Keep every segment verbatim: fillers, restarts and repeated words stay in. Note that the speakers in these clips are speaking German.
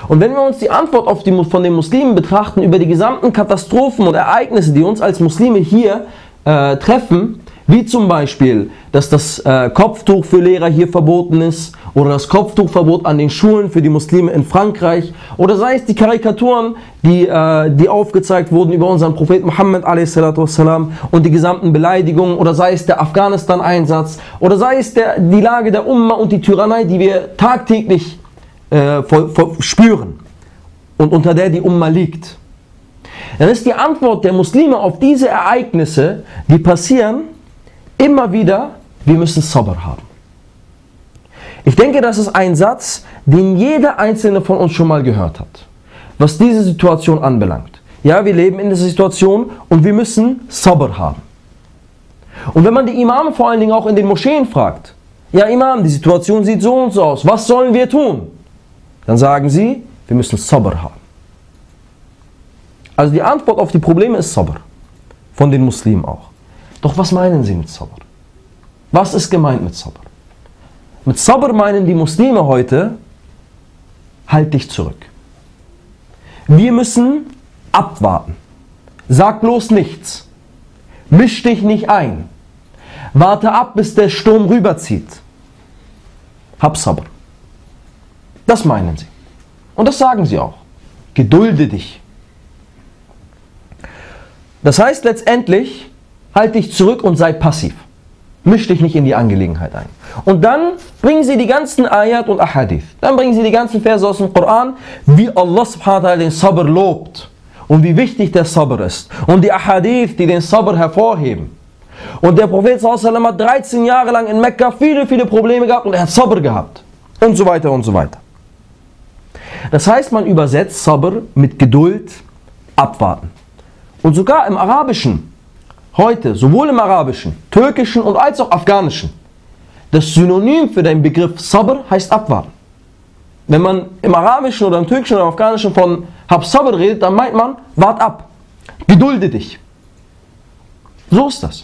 Und wenn wir uns die Antwort auf die, von den Muslimen betrachten über die gesamten Katastrophen und Ereignisse, die uns als Muslime hier äh, treffen, wie zum Beispiel, dass das äh, Kopftuch für Lehrer hier verboten ist oder das Kopftuchverbot an den Schulen für die Muslime in Frankreich oder sei es die Karikaturen, die, äh, die aufgezeigt wurden über unseren Propheten Muhammad a s. und die gesamten Beleidigungen oder sei es der Afghanistan-Einsatz oder sei es der, die Lage der Umma und die Tyrannei, die wir tagtäglich äh, vor, vor, spüren und unter der die Umma liegt. Dann ist die Antwort der Muslime auf diese Ereignisse, die passieren, immer wieder, wir müssen Sabr haben. Ich denke, das ist ein Satz, den jeder Einzelne von uns schon mal gehört hat, was diese Situation anbelangt. Ja, wir leben in dieser Situation und wir müssen Sabr haben. Und wenn man die Imame vor allen Dingen auch in den Moscheen fragt, ja Imam, die Situation sieht so und so aus, was sollen wir tun? Dann sagen sie, wir müssen Sabr haben. Also die Antwort auf die Probleme ist Sabr, von den Muslimen auch. Doch was meinen sie mit Sabr? Was ist gemeint mit Sabr? Mit Sabr meinen die Muslime heute, halt dich zurück. Wir müssen abwarten. Sag bloß nichts. Misch dich nicht ein. Warte ab, bis der Sturm rüberzieht. Hab Sabr. Das meinen sie. Und das sagen sie auch. Gedulde dich. Das heißt letztendlich, halt dich zurück und sei passiv. Misch dich nicht in die Angelegenheit ein. Und dann bringen sie die ganzen Ayat und Ahadith. Dann bringen sie die ganzen Verse aus dem Koran, wie Allah subhanahu wa ta'ala den Sabr lobt. Und wie wichtig der Sabr ist. Und die Ahadith, die den Sabr hervorheben. Und der Prophet sallallahu alaihi wasallam hat dreizehn Jahre lang in Mekka viele, viele Probleme gehabt und er hat Sabr gehabt. Und so weiter und so weiter. Das heißt, man übersetzt Sabr mit Geduld, abwarten. Und sogar im Arabischen, heute, sowohl im Arabischen, Türkischen und als auch Afghanischen, das Synonym für den Begriff Sabr heißt abwarten. Wenn man im Arabischen oder im Türkischen oder im Afghanischen von Hab Sabr redet, dann meint man, wart ab, gedulde dich. So ist das.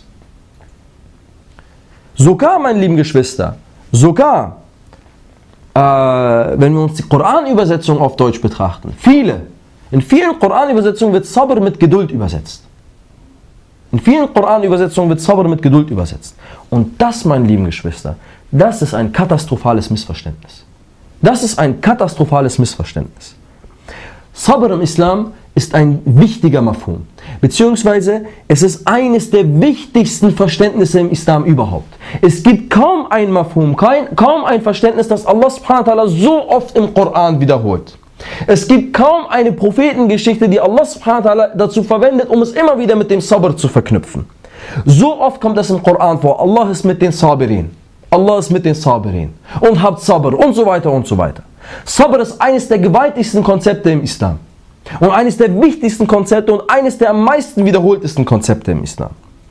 Sogar, meine lieben Geschwister, sogar, äh, wenn wir uns die Koranübersetzung auf Deutsch betrachten, viele, in vielen Koranübersetzungen wird Sabr mit Geduld übersetzt. In vielen Koranübersetzungen wird Sabr mit Geduld übersetzt. Und das, meine lieben Geschwister, das ist ein katastrophales Missverständnis. Das ist ein katastrophales Missverständnis. Sabr im Islam ist ein wichtiger Mafhum. Beziehungsweise es ist eines der wichtigsten Verständnisse im Islam überhaupt. Es gibt kaum ein Mafhum, kein, kaum ein Verständnis, das Allah subhanahu wa ta'ala so oft im Koran wiederholt. Es gibt kaum eine Prophetengeschichte, die Allah subhanahu wa ta'ala dazu verwendet, um es immer wieder mit dem Sabr zu verknüpfen. So oft kommt es im Koran vor, Allah ist mit den Sabirin, Allah ist mit den Sabirin und habt Sabr und so weiter und so weiter. Sabr ist eines der gewaltigsten Konzepte im Islam und eines der wichtigsten Konzepte und eines der am meisten wiederholtesten Konzepte im Islam.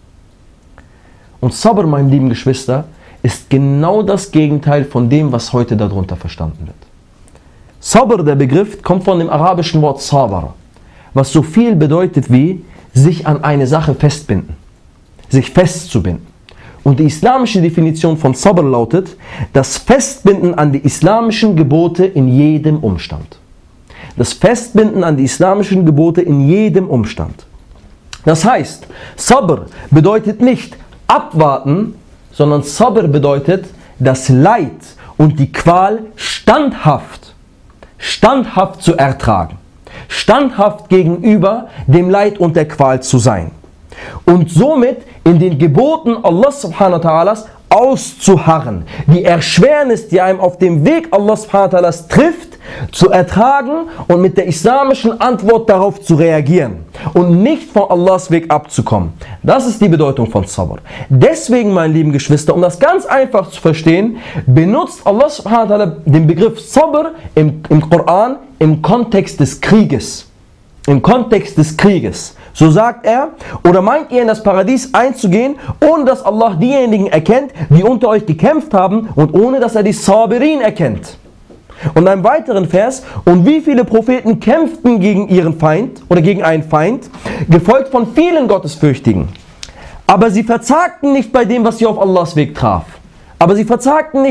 Und Sabr, meine lieben Geschwister, ist genau das Gegenteil von dem, was heute darunter verstanden wird. Sabr, der Begriff, kommt von dem arabischen Wort Sabara, was so viel bedeutet wie sich an eine Sache festbinden, sich festzubinden. Und die islamische Definition von Sabr lautet, das Festbinden an die islamischen Gebote in jedem Umstand. Das Festbinden an die islamischen Gebote in jedem Umstand. Das heißt, Sabr bedeutet nicht abwarten, sondern Sabr bedeutet das Leid und die Qual standhaft, standhaft zu ertragen. Standhaft gegenüber dem Leid und der Qual zu sein. Und somit in den Geboten Allah subhanahu wa ta'ala auszuharren. Die Erschwernis, die einem auf dem Weg Allah subhanahu wa ta'ala trifft, zu ertragen und mit der islamischen Antwort darauf zu reagieren. Und nicht von Allahs Weg abzukommen. Das ist die Bedeutung von Sabr. Deswegen, meine lieben Geschwister, um das ganz einfach zu verstehen, benutzt Allah subhanahu wa ta'ala den Begriff Sabr im, im Koran im Kontext des Krieges. Im Kontext des Krieges. So sagt er, oder meint ihr in das Paradies einzugehen, ohne dass Allah diejenigen erkennt, die unter euch gekämpft haben und ohne dass er die Sabirin erkennt. Und in einem weiteren Vers, und wie viele Propheten kämpften gegen ihren Feind oder gegen einen Feind, gefolgt von vielen Gottesfürchtigen. Aber sie verzagten nicht bei dem, was sie auf Allahs Weg traf. Aber sie verzagten nicht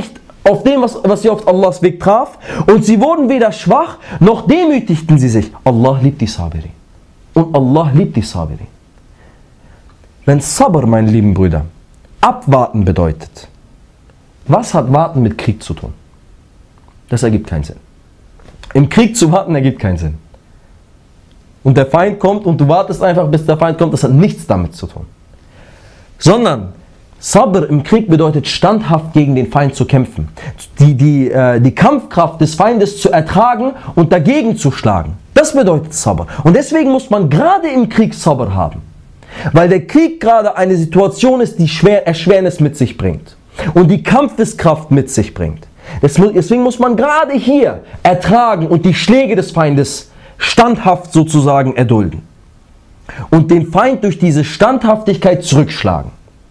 auf dem, was, was sie auf Allahs Weg traf, und sie wurden weder schwach, noch demütigten sie sich. Allah liebt die Sabirin. Und Allah liebt die Sabirin. Wenn Sabr, meine lieben Brüder, abwarten bedeutet, was hat Warten mit Krieg zu tun? Das ergibt keinen Sinn. Im Krieg zu warten ergibt keinen Sinn. Und der Feind kommt und du wartest einfach, bis der Feind kommt, das hat nichts damit zu tun. Sondern Sabr im Krieg bedeutet, standhaft gegen den Feind zu kämpfen. Die, die, äh, die Kampfkraft des Feindes zu ertragen und dagegen zu schlagen. Das bedeutet Sabr. Und deswegen muss man gerade im Krieg Sabr haben. Weil der Krieg gerade eine Situation ist, die schwer, Erschwernis mit sich bringt. Und die Kampfeskraft mit sich bringt. Deswegen muss man gerade hier ertragen und die Schläge des Feindes standhaft sozusagen erdulden. Und den Feind durch diese Standhaftigkeit zurückschlagen.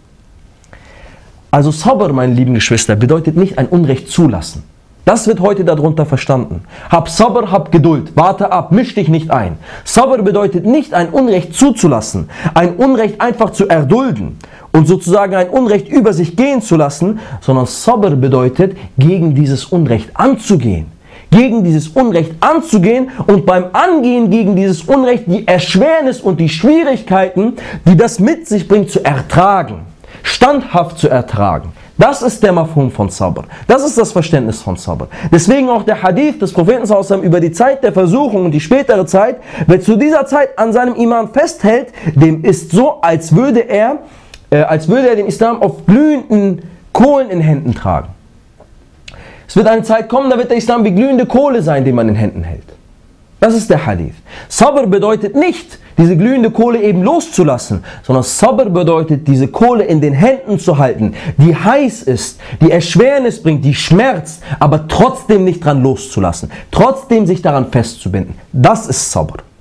Also Sabr, meine lieben Geschwister, bedeutet nicht ein Unrecht zulassen. Das wird heute darunter verstanden. Hab Sabr, hab Geduld, warte ab, misch dich nicht ein. Sabr bedeutet nicht ein Unrecht zuzulassen, ein Unrecht einfach zu erdulden und sozusagen ein Unrecht über sich gehen zu lassen, sondern Sabr bedeutet, gegen dieses Unrecht anzugehen. Gegen dieses Unrecht anzugehen und beim Angehen gegen dieses Unrecht die Erschwernis und die Schwierigkeiten, die das mit sich bringt, zu ertragen. Standhaft zu ertragen. Das ist der Mafhum von Sabr. Das ist das Verständnis von Sabr. Deswegen auch der Hadith des Propheten über die Zeit der Versuchung und die spätere Zeit, wer zu dieser Zeit an seinem Iman festhält, dem ist so, als würde er, äh, als würde er den Islam auf glühenden Kohlen in Händen tragen. Es wird eine Zeit kommen, da wird der Islam wie glühende Kohle sein, den man in Händen hält. Das ist der Hadith. Sabr bedeutet nicht, diese glühende Kohle eben loszulassen, sondern Sabr bedeutet, diese Kohle in den Händen zu halten, die heiß ist, die Erschwernis bringt, die schmerzt, aber trotzdem nicht dran loszulassen, trotzdem sich daran festzubinden. Das ist Sabr.